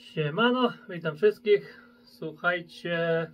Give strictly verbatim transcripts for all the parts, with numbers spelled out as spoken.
Siemano, witam wszystkich. Słuchajcie,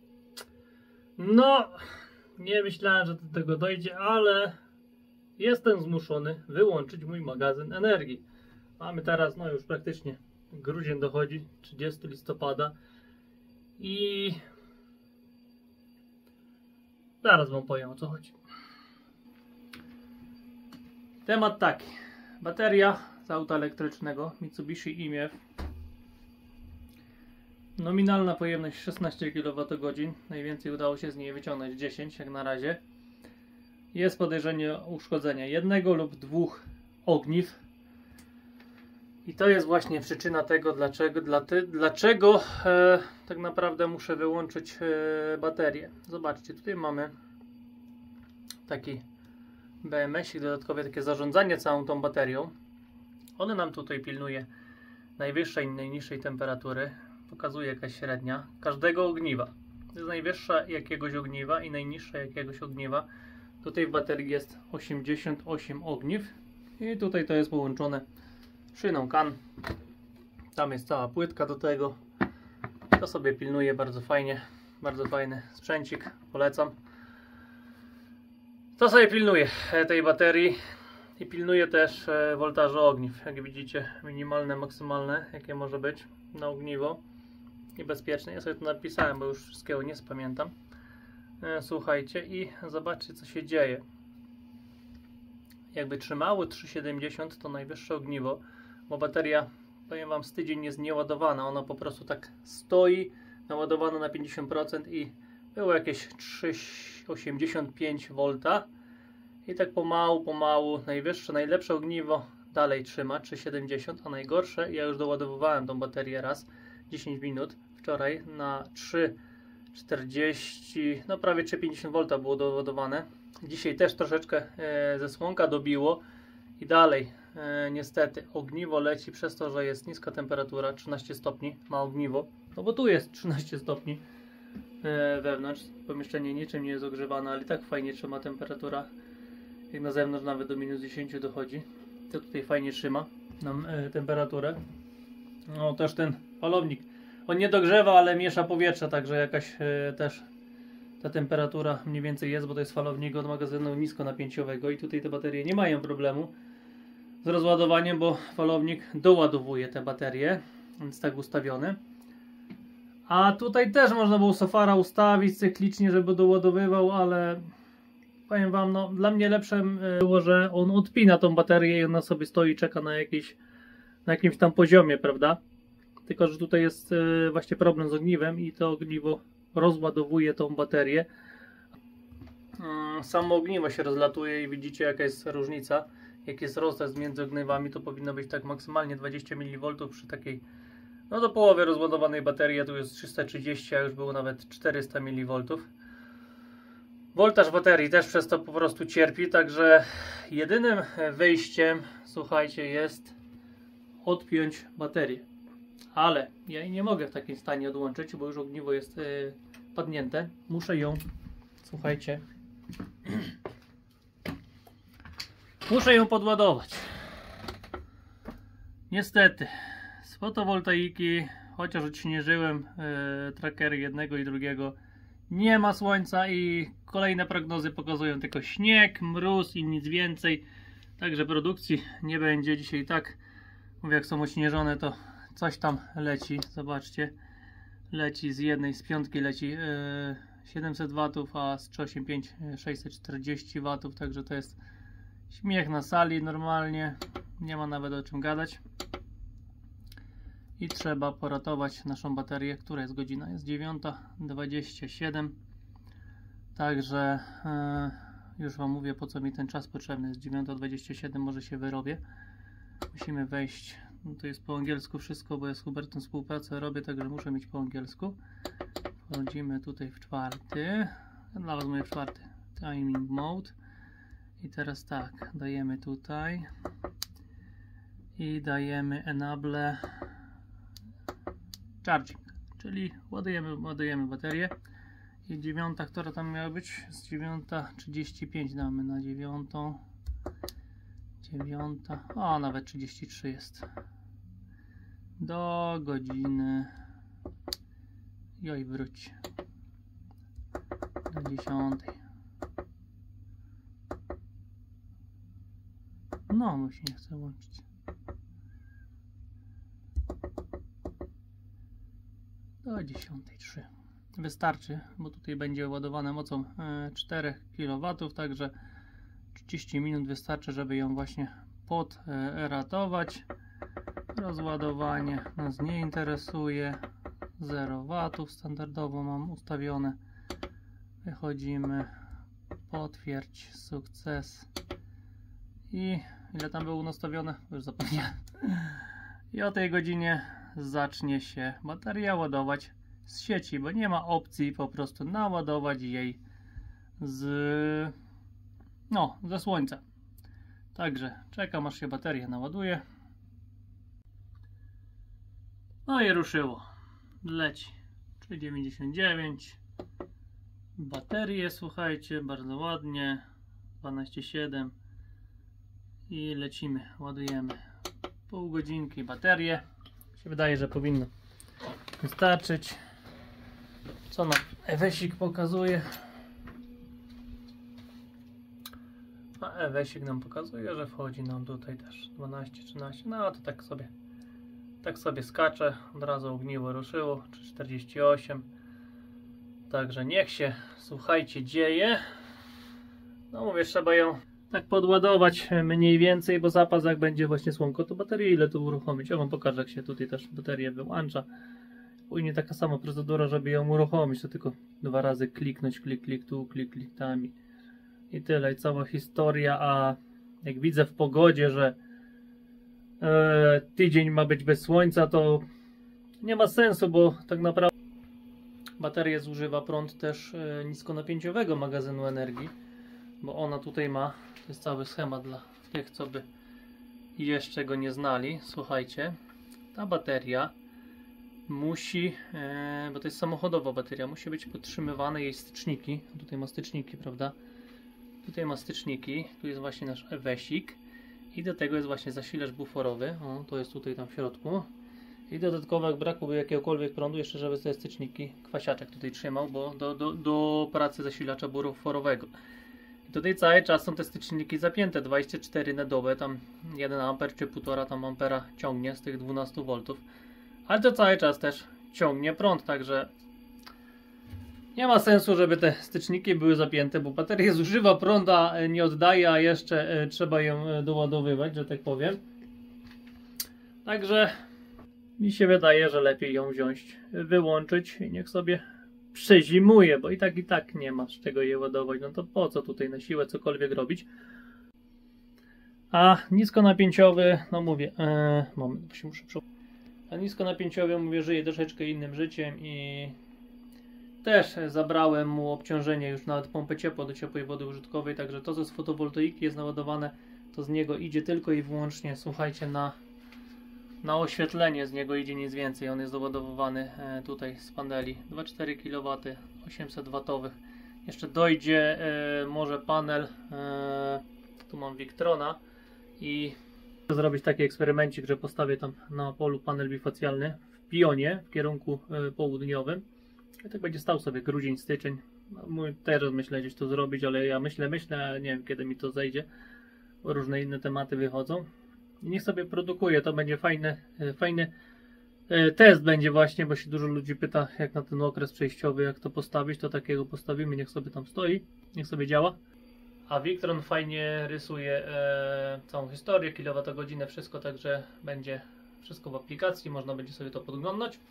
no nie myślałem, że do tego dojdzie, ale jestem zmuszony wyłączyć mój magazyn energii. Mamy teraz, no już praktycznie grudzień dochodzi, trzydziestego listopada i zaraz wam powiem, o co chodzi. Temat taki: bateria z auta elektrycznego Mitsubishi I M F. Nominalna pojemność szesnaście kilowatogodzin, najwięcej udało się z niej wyciągnąć dziesięć jak na razie. Jest podejrzenie uszkodzenia jednego lub dwóch ogniw. I to jest właśnie przyczyna tego, dlaczego, dla ty, dlaczego e, tak naprawdę muszę wyłączyć e, baterię. Zobaczcie, tutaj mamy taki B M S-ik, dodatkowe takie zarządzanie całą tą baterią. One nam tutaj pilnuje najwyższej i najniższej temperatury. Pokazuje jakaś średnia każdego ogniwa. To jest najwyższa jakiegoś ogniwa i najniższa jakiegoś ogniwa. Tutaj w baterii jest osiemdziesiąt osiem ogniw i tutaj to jest połączone szyną kan. Tam jest cała płytka do tego. To sobie pilnuje bardzo fajnie. Bardzo fajny sprzęcik, polecam. To sobie pilnuje tej baterii i pilnuje też woltażu ogniw. Jak widzicie, minimalne, maksymalne, jakie może być na ogniwo. I bezpieczne. Ja sobie to napisałem, bo już wszystkiego nie spamiętam. Słuchajcie i zobaczcie, co się dzieje. Jakby trzymało trzy siedemdziesiąt, to najwyższe ogniwo, bo bateria, powiem wam, z tydzień jest nieładowana. Ona po prostu tak stoi, naładowana na pięćdziesiąt procent i było jakieś trzy osiemdziesiąt pięć wolta. I tak pomału, pomału, najwyższe, najlepsze ogniwo dalej trzyma, trzy siedemdziesiąt, a najgorsze, ja już doładowywałem tą baterię raz, dziesięć minut, wczoraj na trzy czterdzieści, no prawie trzy pięćdziesiąt wolta było doładowane. Dzisiaj też troszeczkę e, ze słonka dobiło i dalej e, niestety ogniwo leci przez to, że jest niska temperatura, trzynaście stopni ma ogniwo, no bo tu jest trzynaście stopni e, wewnątrz, pomieszczenie niczym nie jest ogrzewane, ale i tak fajnie trzyma temperatura, jak na zewnątrz nawet do minus dziesięć dochodzi, to tutaj fajnie trzyma nam e, temperaturę. No też ten falownik, on nie dogrzewa, ale miesza powietrze, także jakaś e, też ta temperatura mniej więcej jest, bo to jest falownik od magazynu niskonapięciowego i tutaj te baterie nie mają problemu z rozładowaniem, bo falownik doładowuje te baterie, więc tak ustawione. A tutaj też można było sofara ustawić cyklicznie, żeby doładowywał, ale powiem wam, no dla mnie lepszym było, że on odpina tą baterię i ona sobie stoi i czeka na jakiś, na jakimś tam poziomie, prawda? Tylko że tutaj jest e, właśnie problem z ogniwem i to ogniwo rozładowuje tą baterię. Samo ogniwo się rozlatuje i widzicie, jaka jest różnica, jak jest rozjazd między ogniwami. To powinno być tak maksymalnie dwadzieścia miliwoltów przy takiej, no do połowy rozładowanej baterii, a tu jest trzysta trzydzieści, a już było nawet czterysta miliwoltów. Woltaż baterii też przez to po prostu cierpi, także jedynym wyjściem, słuchajcie, jest odpiąć baterię. Ale ja jej nie mogę w takim stanie odłączyć, bo już ogniwo jest yy, padnięte. Muszę ją, słuchajcie, muszę ją podładować. Niestety, z fotowoltaiki, chociaż odśnieżyłem yy, trackery jednego i drugiego, nie ma słońca i kolejne prognozy pokazują tylko śnieg, mróz i nic więcej. Także produkcji nie będzie dzisiaj. Tak, mówię, jak są ośnieżone, to coś tam leci, zobaczcie, leci z jednej, z piątki leci yy, siedemset watów, a z trzysta osiemdziesiąt pięć sześćset czterdzieści watów, także to jest śmiech na sali normalnie, nie ma nawet o czym gadać. I trzeba poratować naszą baterię, która jest godzina, jest dziewiąta dwadzieścia siedem, także yy, już wam mówię, po co mi ten czas potrzebny, jest dziewiąta dwadzieścia siedem, może się wyrobię, musimy wejść. No to jest po angielsku wszystko, bo ja z Hubertem współpracę robię, także muszę mieć po angielsku. Wchodzimy tutaj w czwarty. Ja dla was mówię w czwarty. Timing mode. I teraz tak, dajemy tutaj. I dajemy enable charging. Czyli ładujemy, ładujemy baterię. I dziewiąta, która tam miała być? Z dziewiąta trzydzieści pięć damy na dziewiątą. dziewiąta, o nawet trzydzieści trzy jest. do godziny. Joj, wróć. Do dziesiątej. No, bo się nie chce łączyć. Do dziesiątej trzy. Wystarczy, bo tutaj będzie ładowane mocą cztery kilowatów, także trzydzieści minut wystarczy, żeby ją właśnie podratować. Rozładowanie nas nie interesuje. zero watów standardowo mam ustawione. Wychodzimy. Potwierdź sukces. I ile tam było nastawione? Już zapomniałem. I o tej godzinie zacznie się bateria ładować z sieci, bo nie ma opcji po prostu naładować jej z no, ze słońca. Także czekam, aż się bateria naładuje. No i ruszyło. Leci. trzy dziewięćdziesiąt dziewięć. Baterie, słuchajcie, bardzo ładnie. dwanaście siedem. I lecimy, ładujemy. Pół godzinki baterię. Się wydaje, że powinno wystarczyć. Co nam Ewesik pokazuje? A Ewesik nam pokazuje, że wchodzi nam tutaj też dwanaście trzynaście. No to tak sobie tak sobie skacze. Od razu ogniwo ruszyło. czterdzieści osiem. Także niech się, słuchajcie, dzieje. No mówię, trzeba ją tak podładować mniej więcej, bo zapas jak będzie właśnie słonko, to baterię ile tu uruchomić? Ja wam pokażę, jak się tutaj też baterię wyłącza. Później taka sama procedura, żeby ją uruchomić, to tylko dwa razy kliknąć, klik, klik tu, klik, klik tam i, i tyle. I cała historia, a jak widzę w pogodzie, że e, tydzień ma być bez słońca, to nie ma sensu, bo tak naprawdę bateria zużywa prąd też e, niskonapięciowego magazynu energii, bo ona tutaj ma, to jest cały schemat dla tych, co by jeszcze go nie znali. Słuchajcie, ta bateria musi, e, bo to jest samochodowa bateria, musi być podtrzymywane jej styczniki. Tutaj ma styczniki, prawda? Tutaj ma styczniki, tu jest właśnie nasz Ewesik i do tego jest właśnie zasilacz buforowy, o, to jest tutaj tam w środku. I dodatkowo, jak brakłoby jakiegokolwiek prądu, jeszcze żeby te styczniki kwasiaczek tutaj trzymał, bo do, do, do pracy zasilacza buforowego. I tutaj cały czas są te styczniki zapięte, dwadzieścia cztery na dobę, tam jeden amper czy półtora tam ampera ciągnie z tych dwunastu woltów. Ale to cały czas też ciągnie prąd, także nie ma sensu, żeby te styczniki były zapięte, bo bateria zużywa prąda, nie oddaje, a jeszcze trzeba ją doładowywać, że tak powiem. Także mi się wydaje, że lepiej ją wziąć, wyłączyć i niech sobie przezimuje, bo i tak i tak nie ma z czego je ładować. No to po co tutaj na siłę cokolwiek robić? A niskonapięciowy, no mówię, ee, moment, bo się muszę przy... A niskonapięciowy, mówię, żyje troszeczkę innym życiem i też zabrałem mu obciążenie już nawet pompę ciepła do ciepłej wody użytkowej, także to co z fotowoltaiki jest naładowane, to z niego idzie tylko i wyłącznie, słuchajcie, na Na oświetlenie, z niego idzie nic więcej. On jest doładowywany e, tutaj z paneli dwa przecinek cztery kilowata, osiemset watowych. Jeszcze dojdzie e, może panel, e, tu mam Victrona i chcę zrobić taki eksperymencik, że postawię tam na polu panel bifacjalny w pionie w kierunku e, południowym. I tak będzie stał sobie grudzień, styczeń. No, teraz myślę gdzieś to zrobić, ale ja myślę, myślę, nie wiem kiedy mi to zejdzie, bo różne inne tematy wychodzą. I niech sobie produkuje, to będzie fajny, fajny test będzie właśnie, bo się dużo ludzi pyta jak na ten okres przejściowy, jak to postawić, to takiego postawimy, niech sobie tam stoi, niech sobie działa. A Victron fajnie rysuje e, całą historię, kilowatogodzinę, wszystko, także będzie wszystko w aplikacji, można będzie sobie to podglądać.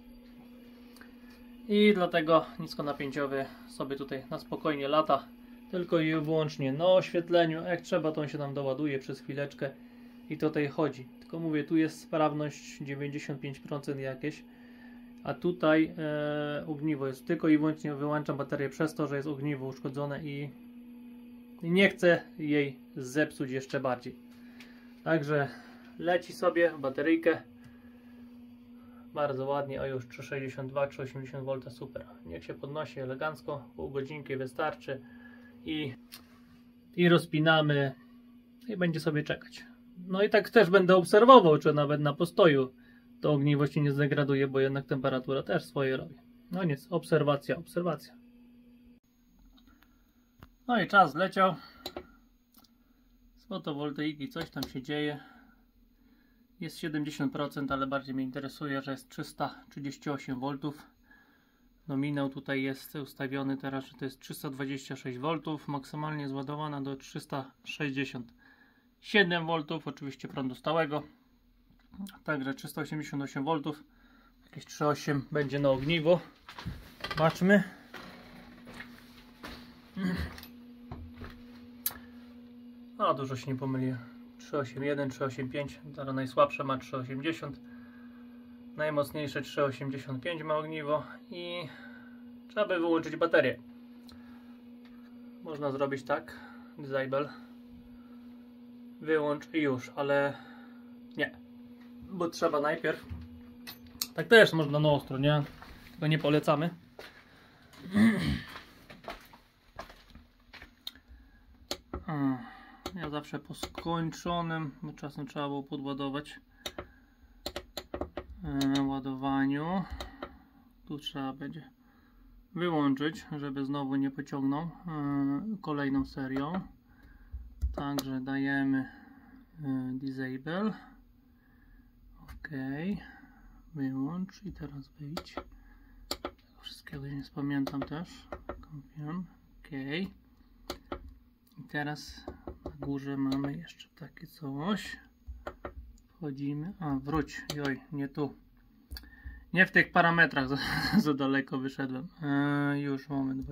I dlatego niskonapięciowy sobie tutaj na spokojnie lata, tylko i wyłącznie na oświetleniu, jak trzeba to on się tam doładuje przez chwileczkę. I tutaj chodzi. Tylko mówię, tu jest sprawność dziewięćdziesiąt pięć procent jakieś. A tutaj e, ogniwo jest tylko i wyłącznie wyłączam baterię przez to, że jest ogniwo uszkodzone i, i nie chcę jej zepsuć jeszcze bardziej. Także leci sobie bateryjkę. Bardzo ładnie, a już trzysta sześćdziesiąt dwa trzysta osiemdziesiąt wolta, super. Niech się podnosi elegancko, pół godzinki wystarczy i, i rozpinamy i będzie sobie czekać. No i tak też będę obserwował, czy nawet na postoju to ogniwo się nie zdegraduje, bo jednak temperatura też swoje robi. No nic, obserwacja, obserwacja. No i czas leciał. Z fotowoltaiki coś tam się dzieje. Jest siedemdziesiąt procent, ale bardziej mnie interesuje, że jest trzysta trzydzieści osiem woltów. Nominał tutaj jest ustawiony teraz, że to jest trzysta dwadzieścia sześć woltów. Maksymalnie jest ładowana do trzysta sześćdziesiąt siedem woltów, oczywiście prądu stałego. Także trzysta osiemdziesiąt osiem woltów. Jakieś trzy przecinek osiem będzie na ogniwo. Zobaczmy. A dużo się nie pomyliłem. trzy osiem jeden, trzy osiem pięć. Teraz najsłabsze ma trzy osiemdziesiąt. Najmocniejsze trzy osiemdziesiąt pięć ma ogniwo. I trzeba by wyłączyć baterię. Można zrobić tak. Disable. Wyłącz i już, ale nie. Bo trzeba najpierw. Tak też można na ostro, nie? Tylko nie polecamy. Ja zawsze po skończonym, bo czasem trzeba było podładować e, ładowaniu. Tu trzeba będzie wyłączyć, żeby znowu nie pociągnął e, kolejną serią. Także dajemy e, disable. OK. Wyłącz i teraz wyjdź. Wszystkiego nie spamiętam też. Confirm. OK. I teraz na górze mamy jeszcze takie coś. Wchodzimy. A, wróć. Joj, nie tu. Nie w tych parametrach. Za, za daleko wyszedłem. E, już moment.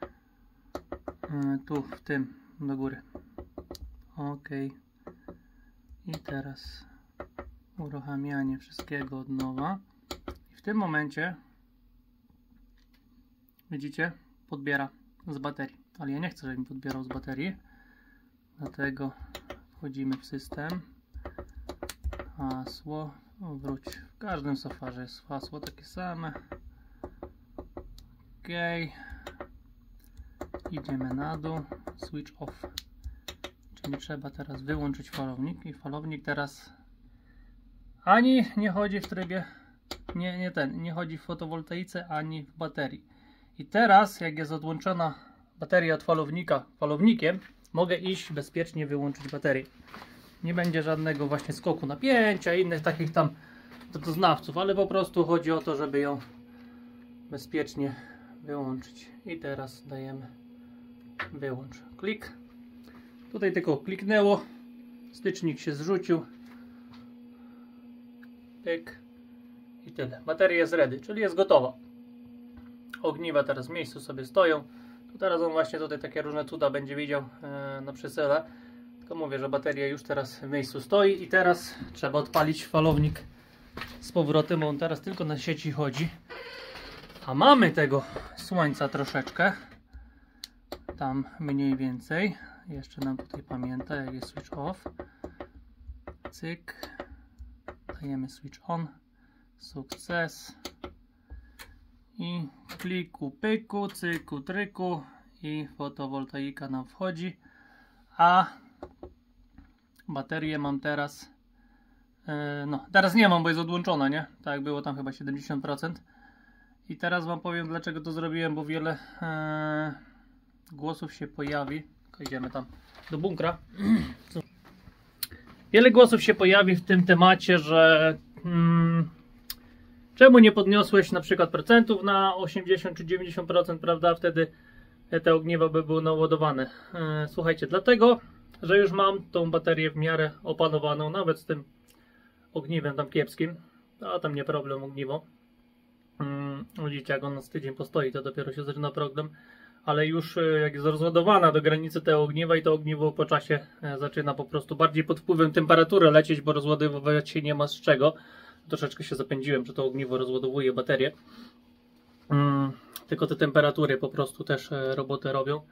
E, tu, w tym. Do góry. OK. I teraz uruchamianie wszystkiego od nowa. I w tym momencie widzicie, podbiera z baterii. Ale ja nie chcę, żeby mi podbierał z baterii. Dlatego wchodzimy w system. Hasło. Wróć. W każdym sofarze jest hasło takie same. OK. Idziemy na dół. Switch off. Czyli trzeba teraz wyłączyć falownik. I falownik teraz ani nie chodzi w trybie, nie, nie ten, nie chodzi w fotowoltaice, ani w baterii. I teraz, jak jest odłączona bateria od falownika falownikiem, mogę iść bezpiecznie wyłączyć baterię. Nie będzie żadnego właśnie skoku napięcia, innych takich tam doznawców, ale po prostu chodzi o to, żeby ją bezpiecznie wyłączyć. I teraz dajemy wyłącz. Klik. Tutaj tylko kliknęło, stycznik się zrzucił. Pyk. I tyle. Bateria jest ready, czyli jest gotowa. Ogniwa teraz w miejscu sobie stoją. To teraz on właśnie tutaj takie różne cuda będzie widział e, na przesyle. Tylko mówię, że bateria już teraz w miejscu stoi i teraz trzeba odpalić falownik z powrotem, bo on teraz tylko na sieci chodzi. A mamy tego słońca troszeczkę. Tam mniej więcej. Jeszcze nam tutaj pamięta, jak jest switch off. Cyk. Dajemy switch on. Sukces. I kliku, pyku, cyku, tryku. I fotowoltaika nam wchodzi. A baterię mam teraz. Yy, no, teraz nie mam, bo jest odłączona, nie? Tak jak było tam chyba siedemdziesiąt procent. I teraz wam powiem, dlaczego to zrobiłem, bo wiele yy, głosów się pojawi. Idziemy tam do bunkra. Wiele głosów się pojawi w tym temacie, że hmm, czemu nie podniosłeś na przykład procentów na osiemdziesiąt czy dziewięćdziesiąt procent, prawda? Wtedy te ogniwa by były naładowane. E, słuchajcie, dlatego, że już mam tą baterię w miarę opanowaną, nawet z tym ogniwem tam kiepskim. A tam nie problem ogniwo. Hmm, widzicie, jak on na tydzień postoi, to dopiero się zaczyna problem. Ale już jak jest rozładowana do granicy tego ogniwa i to ogniwo po czasie zaczyna po prostu bardziej pod wpływem temperatury lecieć, bo rozładowywać się nie ma z czego. Troszeczkę się zapędziłem, że to ogniwo rozładowuje baterię. Hmm, tylko te temperatury po prostu też robotę robią.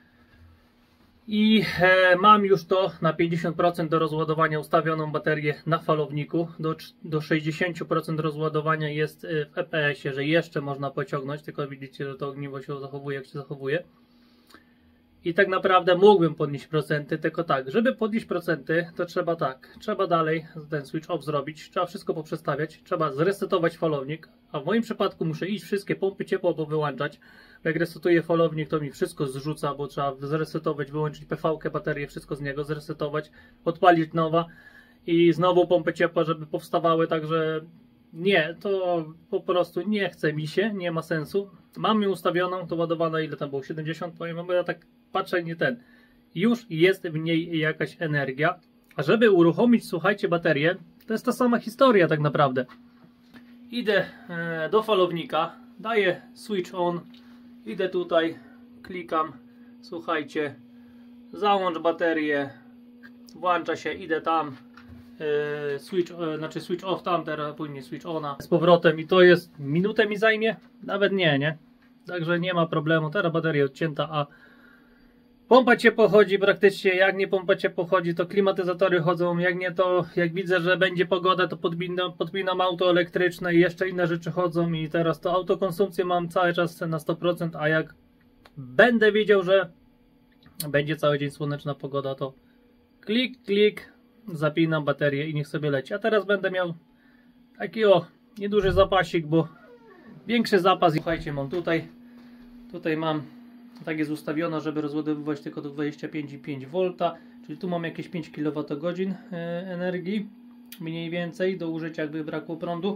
I e, mam już to na pięćdziesiąt procent do rozładowania ustawioną baterię na falowniku. Do, do sześćdziesiąt procent rozładowania jest w E P S ie, że jeszcze można pociągnąć, tylko widzicie, że to ogniwo się zachowuje jak się zachowuje. I tak naprawdę mógłbym podnieść procenty, tylko tak, żeby podnieść procenty, to trzeba tak, trzeba dalej ten switch off zrobić, trzeba wszystko poprzestawiać, trzeba zresetować falownik, a w moim przypadku muszę iść wszystkie pompy ciepła powyłączać, bo jak resetuję falownik, to mi wszystko zrzuca, bo trzeba zresetować, wyłączyć P V-kę, baterię, wszystko z niego zresetować, odpalić nowa i znowu pompy ciepła, żeby powstawały, także nie, to po prostu nie chce mi się, nie ma sensu. Mam ją ustawioną, to ładowana, ile tam było, siedemdziesiąt, powiem, bo ja tak patrzę, nie ten. Już jest w niej jakaś energia. A żeby uruchomić, słuchajcie, baterię, to jest ta sama historia tak naprawdę. Idę e, do falownika, daję switch on, idę tutaj, klikam, słuchajcie, załącz baterię, włącza się, idę tam, e, switch, e, znaczy switch off tam, teraz później switch ona z powrotem i to jest, minutę mi zajmie, nawet nie, nie? Także nie ma problemu, teraz bateria odcięta, a pompa ciepła chodzi praktycznie, jak nie pompa ciepła chodzi, to klimatyzatory chodzą, jak nie to, jak widzę, że będzie pogoda, to podpinam, podpinam auto elektryczne i jeszcze inne rzeczy chodzą i teraz to autokonsumpcję mam cały czas na sto procent, a jak będę wiedział, że będzie cały dzień słoneczna pogoda, to klik, klik, zapinam baterię i niech sobie leci. A teraz będę miał taki o, nieduży zapasik, bo większy zapas, słuchajcie, mam tutaj, tutaj mam, tak jest ustawione, żeby rozładowywać tylko do dwudziestu pięciu i pięć wolt, czyli tu mam jakieś pięć kilowatogodzin energii, mniej więcej, do użycia jakby brakło prądu.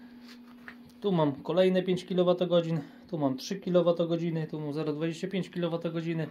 Tu mam kolejne pięć kilowatogodzin, tu mam trzy kilowatogodziny, tu mam zero przecinek dwadzieścia pięć kilowatogodziny.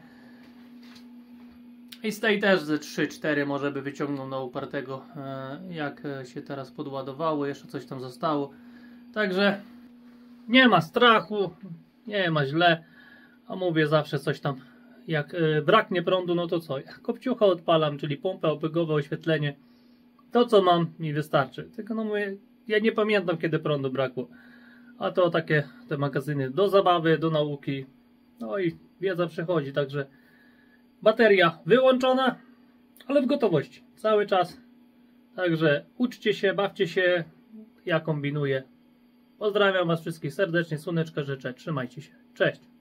I z tej też ze trzy cztery może by wyciągnął na upartego, jak się teraz podładowało, jeszcze coś tam zostało. Także nie ma strachu, nie ma źle. A mówię zawsze coś tam, jak y, braknie prądu, no to co? Ja kopciucha odpalam, czyli pompę, obiegowe oświetlenie. To co mam mi wystarczy. Tylko no mówię, ja nie pamiętam kiedy prądu brakło. A to takie te magazyny do zabawy, do nauki. No i wiedza przychodzi, także bateria wyłączona, ale w gotowości. Cały czas. Także uczcie się, bawcie się. Ja kombinuję. Pozdrawiam Was wszystkich serdecznie. Słoneczka życzę. Trzymajcie się. Cześć.